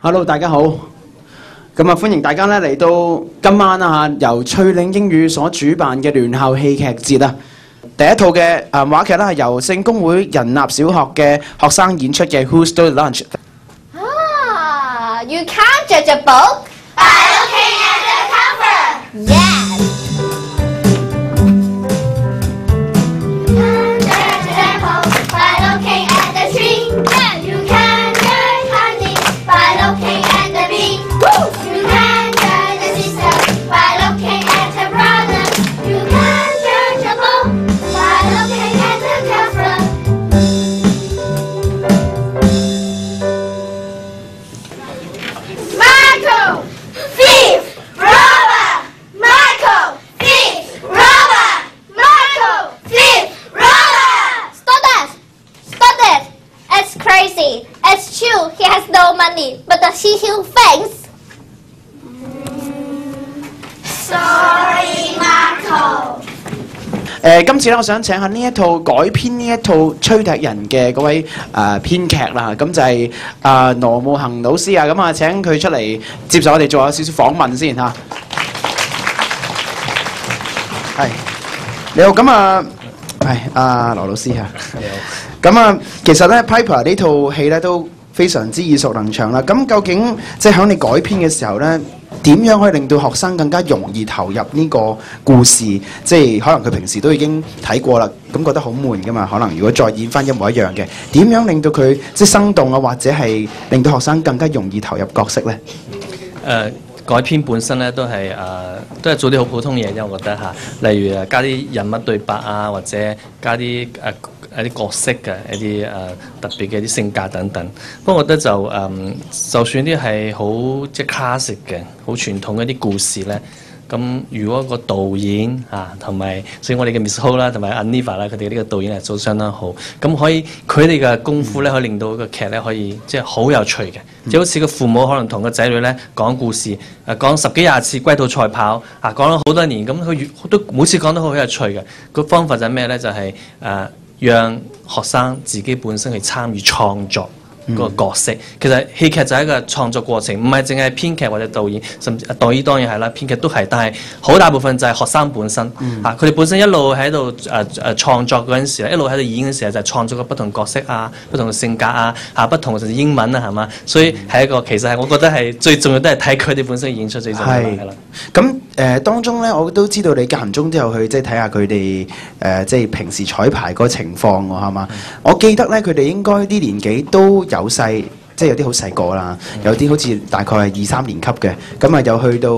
Hello， 大家好。咁啊，歡迎大家咧嚟到今晚啊由翠嶺英語所主辦嘅聯校戲劇節啊。第一套嘅話劇咧係由聖公會仁立小學嘅學生演出嘅《Who Stole Lunch》。 Ah, you can't judge a book by looking at the cover. Yes. It's true, he has no money, but does he heal things? Sorry, Marco. 今次咧，我想請下呢一套改編呢一套《吹笛人》嘅嗰位編劇啦，咁就係羅慕恒老師啊，咁啊請佢出嚟接受我哋做少少訪問先嚇。係，你好，咁啊，係羅老師嚇。你好。咁啊，其實咧 Piper 呢套戲咧都非常之耳熟能詳啦。咁究竟即係喺你改編嘅時候咧，點樣可以令到學生更加容易投入呢個故事？即係可能佢平時都已經睇過啦，咁覺得好悶噶嘛。可能如果再演翻一模一樣嘅，點樣令到佢即係生動啊，或者係令到學生更加容易投入角色咧？ 改編本身咧都係做啲好普通嘢啫，我覺得嚇。例如加啲人物對白啊，或者加啲一啲角色嘅一啲特別嘅啲性格等等。不過我覺得就算啲係好即係 classic 嘅好傳統嘅啲故事咧，咁如果個導演同埋所以我哋嘅 Miss Ho 啦，同埋 Aniva 啦，佢哋呢個導演係做得相當好，咁可以佢哋嘅功夫咧，可以令到個劇咧可以即係好有趣嘅，即係好似個父母可能同個仔女咧講故事，講10幾20次龜兔賽跑，講咗好多年，咁佢都每次講得好有趣嘅。個方法就係咩咧？就係讓學生自己本身去參與創作個角色。其實戲劇就係一個創作過程，唔係淨係編劇或者導演，甚至導演當然係啦，編劇都係，但係好大部分就係學生本身佢哋本身一路喺度創作嗰陣時，一路喺度演嘅時候就係創作個不同角色啊、不同嘅性格啊、不同甚至英文啊，係嘛？所以係一個其實係我覺得係最重要都係睇佢哋本身演出最重要係啦。 咁當中咧，我都知道你間中都有去即係睇下佢哋即係平時彩排嗰個情況喎，係嘛？我記得咧，佢哋應該啲年紀都有細，即係有啲好細個啦，有啲好似大概係2、3年級嘅，咁啊有去到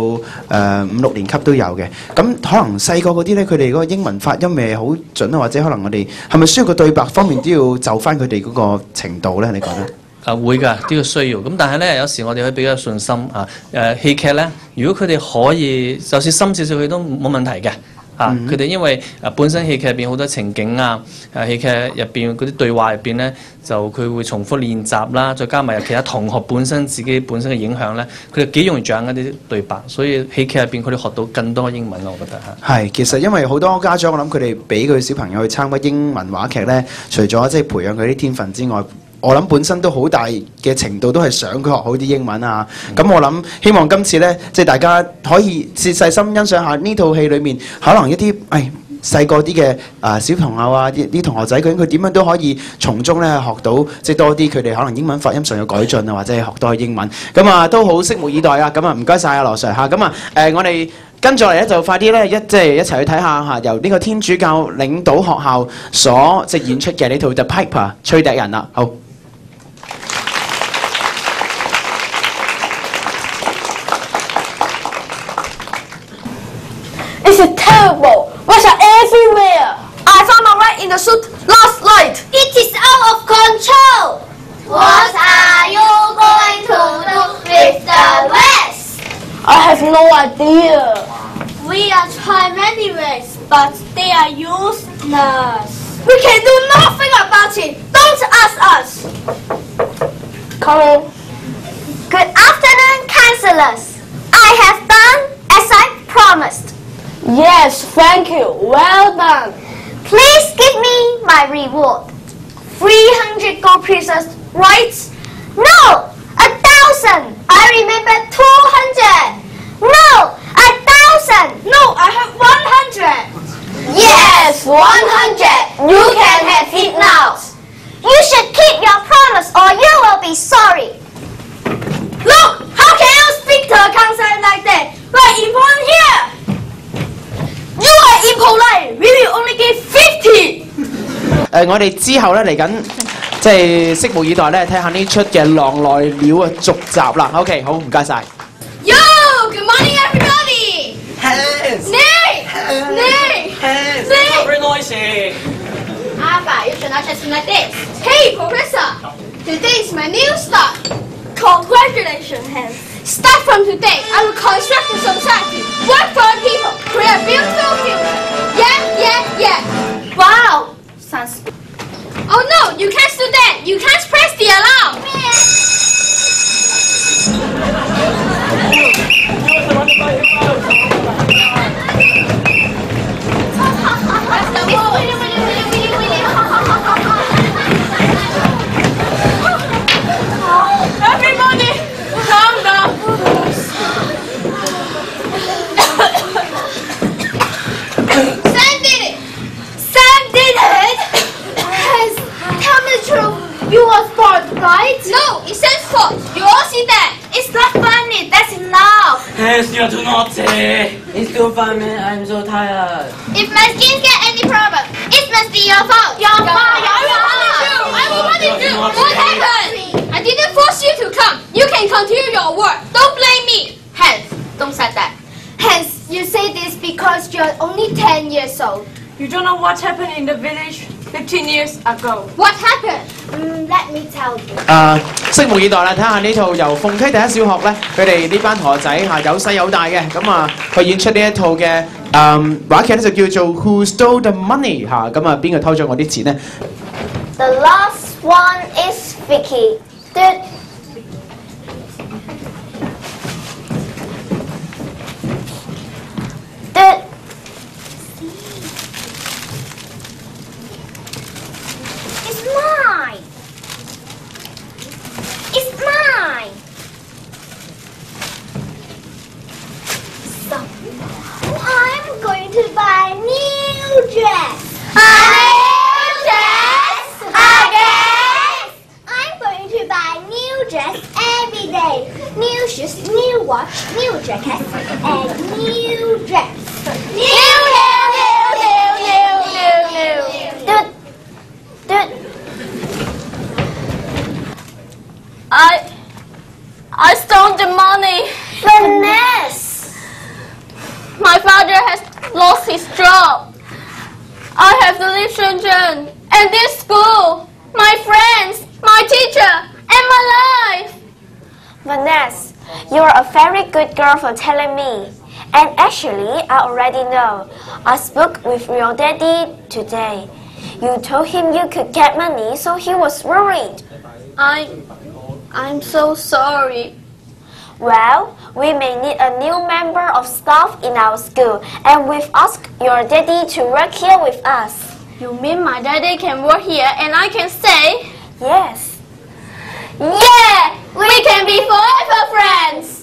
5、6年級都有嘅。咁可能細個嗰啲咧，佢哋嗰個英文發音未好準啊，或者可能我哋係咪需要個對白方面都要就翻佢哋嗰個程度咧？你覺得？ 會㗎，呢個需要。咁但係咧，有時我哋可以比較信心戲劇咧，如果佢哋可以，就算深少少，佢都冇問題嘅。佢哋因為本身戲劇入邊好多情景戲劇入邊嗰啲對話入邊咧，就佢會重複練習啦，再加埋其他同學自己本身嘅影響咧，佢哋幾容易掌握啲對白，所以戲劇入邊佢哋學到更多英文咯，我覺得係，其實因為好多家長，我諗佢哋俾佢小朋友去參加英文話劇咧，除咗即係培養佢啲天分之外，我諗本身都好大嘅程度都係想佢學好啲英文啊！咁我諗希望今次呢，即係大家可以細心欣賞下呢套戲裏面，可能一啲細個啲嘅小朋友啊，啲同學仔究竟佢點樣都可以從中咧學到即係多啲佢哋可能英文發音上有改進啊，或者係學多啲英文。咁啊都好拭目以待啊！咁啊唔該晒啊羅 Sir 嚇。咁我哋跟住嚟咧就快啲咧一齊去睇下由呢個天主教領導學校所即係演出嘅呢套 The Piper 吹笛人啦。好。 It's terrible. Rats are everywhere. I found a rat in the suit last night. It is out of control. What are you going to do with the rats? I have no idea. We are trying many ways, but they are useless. We can do nothing about it. Don't ask us. Coming. Good afternoon, counselors. I have done as I promised. Yes, thank you. Well done. Please give me my reward. 300 gold pieces, right? No, 1,000. sorry. Look, how can you speak to a counselor like that? We're important here. You are impolite. We will only give 50. 我哋之後咧嚟緊，即係拭目以待咧，睇下呢出嘅《狼來了》啊續集啦。OK， 好，唔該晒。 Yo, good morning, everybody. Hands! Nay, nay, Hands! nay. Very noisy! Alpha, you should not just like this. Hey, Professor. Today is my new start. Congratulations, Hans. Start from today, I will construct a society, work for the people, create a beautiful future. Yeah. Wow. Sounds good. Oh no, you can't do that. You can't press the alarm. Everybody, calm down. Sam did it. Sam did it. Yes. Tell me the truth. You was bored, right? No, it's Sam's fault. You all see that. It's not funny. That's enough. Hands, you're too naughty! It's too fun, man. I'm so tired. If my skin get any problem, it must be your fault. Your fault. I will punish you. What happened? I didn't force you to come. You can continue your work. Don't blame me. Hans, don't say that. Hans, you say this because you're only 10 years old. You don't know what happened in the village 15 years ago. What happened? Let me tell you. 拭目以待啦，睇下呢套由鳳溪第一小學咧，佢哋呢班同學仔有細有大嘅，咁佢演出呢一套嘅話劇咧就叫做 Who Stole the Money 咁邊個偷咗我啲錢咧？ The last one is Vicky. It's mine. It's mine. So, I'm going to buy a new dress. A new dress again. I'm going to buy a new dress every day. New shoes, new watch, new jacket, and new dress. New. I stole the money. Finesse. My father has lost his job. I have to leave Shenzhen and this school, my friends, my teacher, and my life. Vanessa, you're a very good girl for telling me. And actually, I already know. I spoke with your daddy today. You told him you could get money, so he was worried. I'm so sorry. Well, we may need a new member of staff in our school, and we've asked your daddy to work here with us. You mean my daddy can work here and I can stay? Yes. Yeah! We can be forever friends!